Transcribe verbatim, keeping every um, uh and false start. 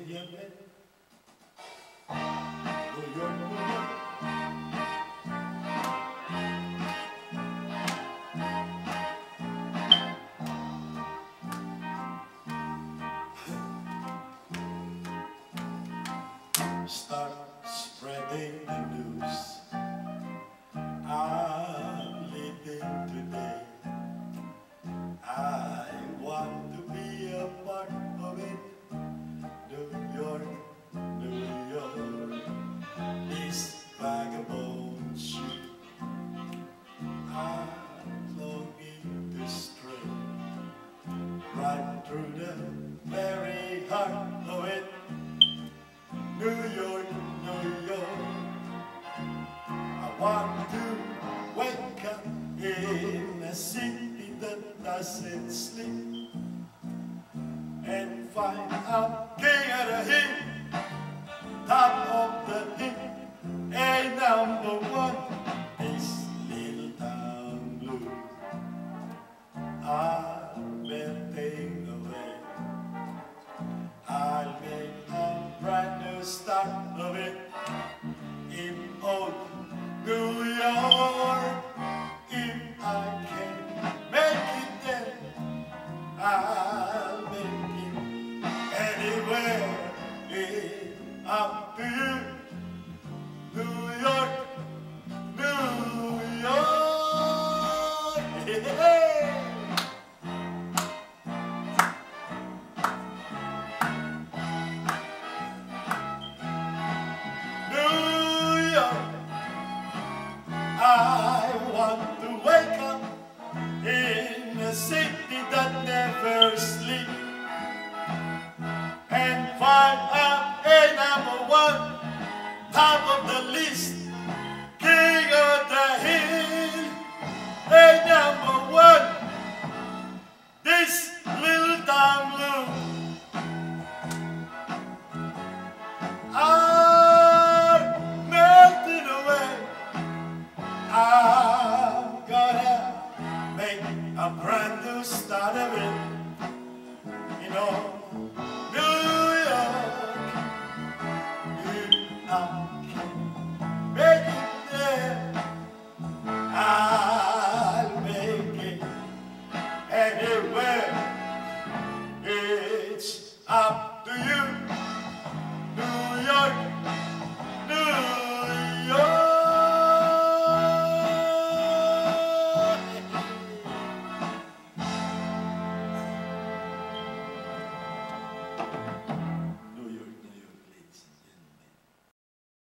yeah, man. New York, New York. Start spreading the news. I'm living today. I want to be a part of it. New York, New York, this vagabond ship. I'm longing to stray right through the very heart of it. New York, New York, I want to wake up in a city that doesn't sleep and find out king of the hill, top of the hill, a number one, this little town blue. I'll melting away, I'll make a brand new start of it in old New York. If I can make it there, I'll make it anywhere. It's up to you. New York, New York. Hey. I want to wake up in a city that never sleeps and find out a number one, top of the list, king of the hill, a number one, this little town blue. I'm melting away. I'm gonna make a brand new start of it.